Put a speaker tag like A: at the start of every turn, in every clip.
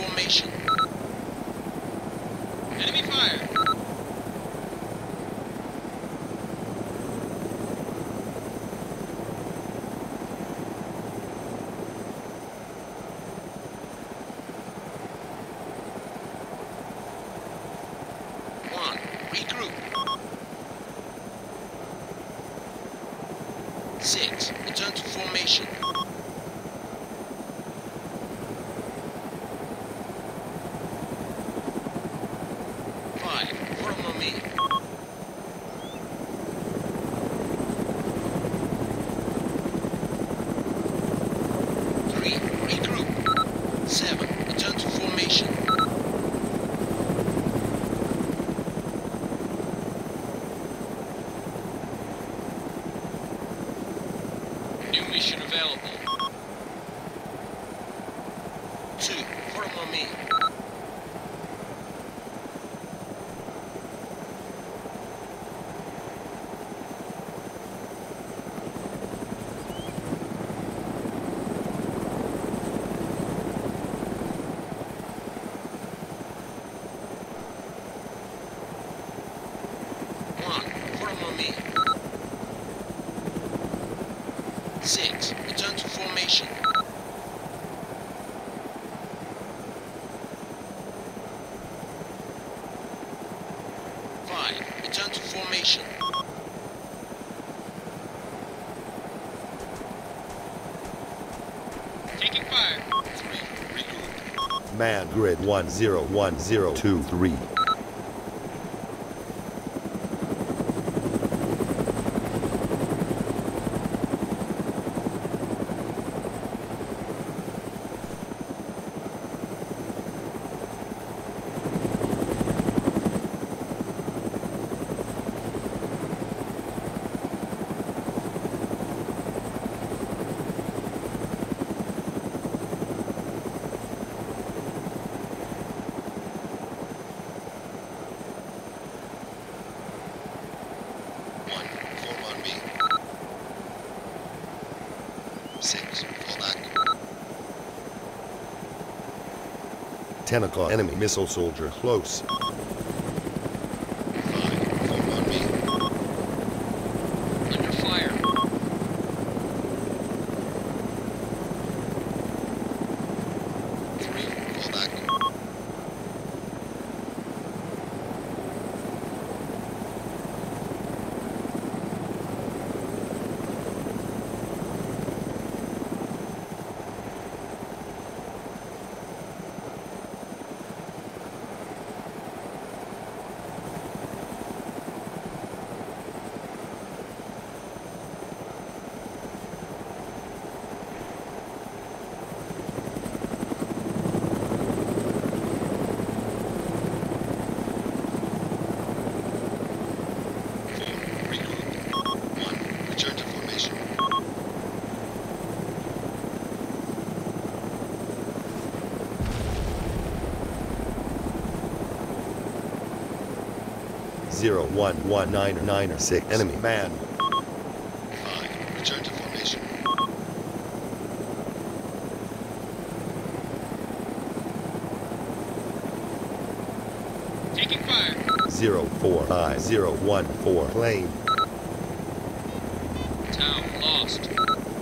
A: formation. Enemy fire. Regroup. 6. Return to formation. 5. Follow me. 3. Regroup. 7. Return to formation. New mission available. 2. Follow me. 1. Follow me. 6. Return to formation. 5. Return to formation. Taking fire. 3. Regroup.
B: Man grid 101023.
A: Form on me. 6. Fall back.
B: 10 o'clock. Enemy missile soldier close.
A: 5. Form on me. Under fire. 3. Fall back.
B: 0119996. Enemy man.
A: 5. Return to formation.
B: 045014 plane.
A: Town lost.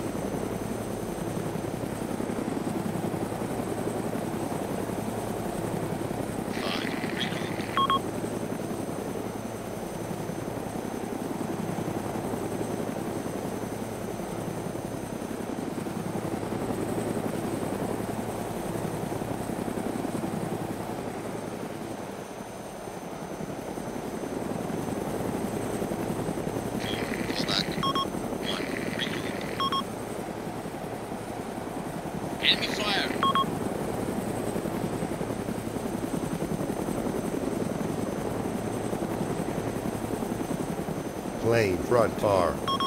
A: 1. Regroup. Enemy fire.
B: Plane front bar.